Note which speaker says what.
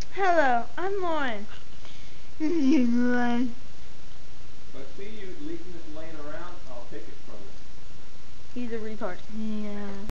Speaker 1: Hello, I'm Lauren.
Speaker 2: If I see you leaving this lane around, I'll take it from you.
Speaker 1: He's a retard.
Speaker 2: Yeah.